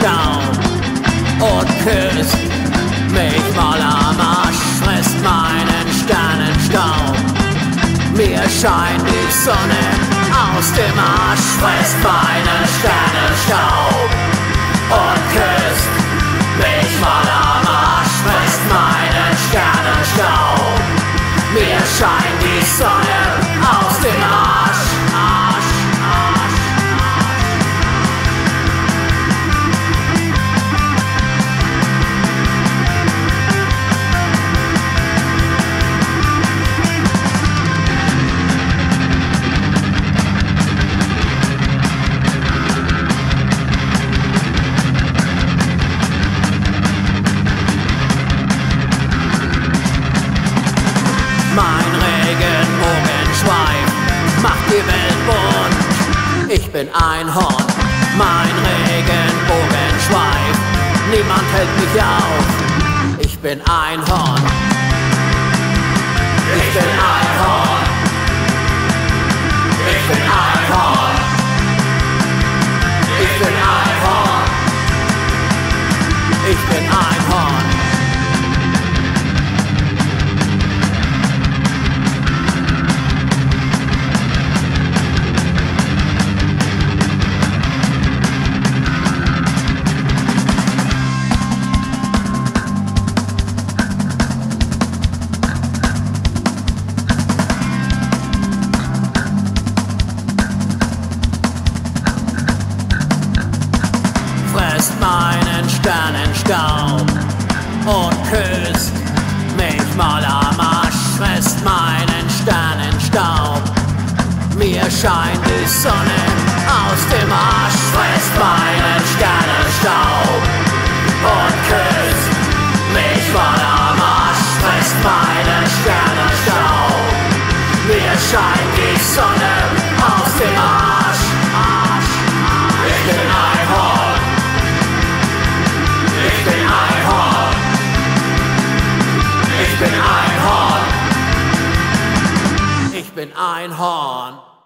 Sternenstaub und küsst mich mal am Arsch, frisst meinen Sternenstaub. Mir scheint die Sonne aus dem Arsch, frisst meinen Sternenstaub und küsst mich mal am Arsch, frisst meinen Sternenstaub. Mir scheint die Sonne aus dem Arsch, Arsch, Arsch, Mein Regenbogenschweif macht die Welt bunt. Ich bin Einhorn, mein Regenbogenschweif. Niemand hält mich auf. Ich bin Einhorn. Ich bin Einhorn. Ich bin Einhorn. Ich bin Einhorn. Ich bin Einhorn. Frisst meinen Sternenstaub und küsst mich mal am Arsch, frisst meinen Sternenstaub. Mir scheint die Sonne aus dem Arsch, frisst meinen Sternenstaub und küsst mich mal am Arsch, frisst meinen Sternenstaub. Mir scheint die Sonne aus dem Arsch, Arsch, Arsch. Ich bin Einhorn. Ich bin Einhorn. Ich bin Einhorn. Ich bin Einhorn.